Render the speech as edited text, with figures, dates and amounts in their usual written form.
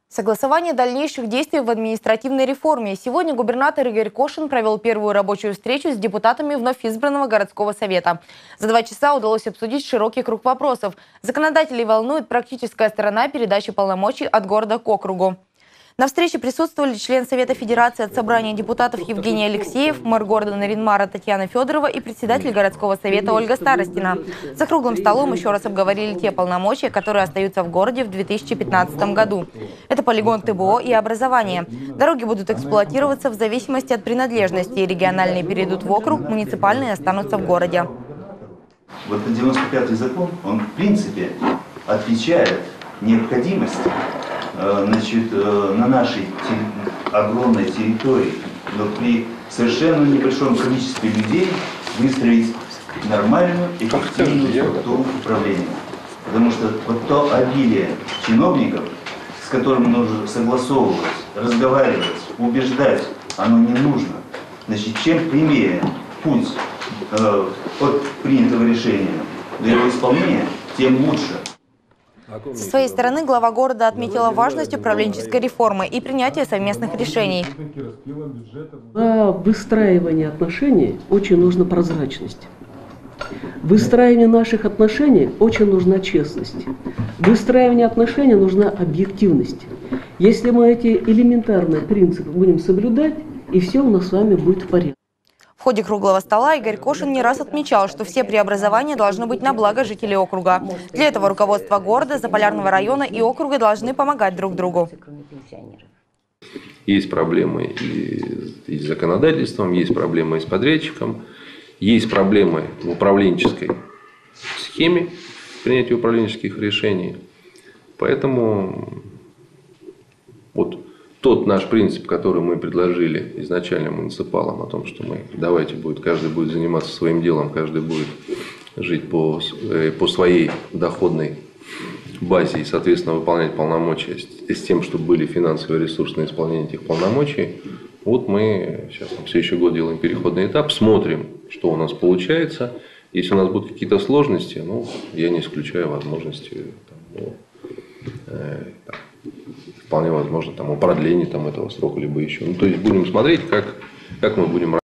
Согласование дальнейших действий в административной реформе. Сегодня губернатор Игорь Кошин провел первую рабочую встречу с депутатами вновь избранного городского совета. За 2 часа удалось обсудить широкий круг вопросов. Законодателей волнует практическая сторона передачи полномочий от города к округу. На встрече присутствовали член Совета Федерации от Собрания депутатов Евгений Алексеев, мэр города Нарьян-Мара Татьяна Федорова и председатель городского совета Ольга Старостина. За круглым столом еще раз обговорили те полномочия, которые остаются в городе в 2015 году. Это полигон ТБО и образование. Дороги будут эксплуатироваться в зависимости от принадлежности. Региональные перейдут в округ, муниципальные останутся в городе. Вот 95-й закон, он в принципе отвечает необходимости на нашей огромной территории, но при совершенно небольшом количестве людей выстроить нормальную, эффективную структуру управления. Потому что вот то обилие чиновников, с которыми нужно согласовывать, разговаривать, убеждать, оно не нужно. Значит, чем прямее путь от принятого решения до его исполнения, тем лучше. Со своей стороны глава города отметила важность управленческой реформы и принятия совместных решений. На выстраивание отношений очень нужна прозрачность. В выстраивании наших отношений очень нужна честность. В выстраивании отношений нужна объективность. Если мы эти элементарные принципы будем соблюдать, и все у нас с вами будет в порядке. В ходе круглого стола Игорь Кошин не раз отмечал, что все преобразования должны быть на благо жителей округа. Для этого руководство города, Заполярного района и округа должны помогать друг другу. Есть проблемы и с законодательством, есть проблемы и с подрядчиком, есть проблемы в управленческой схеме принятия управленческих решений. Поэтому вот тот наш принцип, который мы предложили изначально муниципалам, о том, что каждый будет заниматься своим делом, каждый будет жить по своей доходной базе и, соответственно, выполнять полномочия с тем, чтобы были финансовые ресурсы на исполнение этих полномочий. Вот мы сейчас на следующий год делаем переходный этап, смотрим, что у нас получается. Если у нас будут какие-то сложности, я не исключаю возможности вполне возможно, о продлении этого срока, либо еще. То есть будем смотреть, как мы будем работать.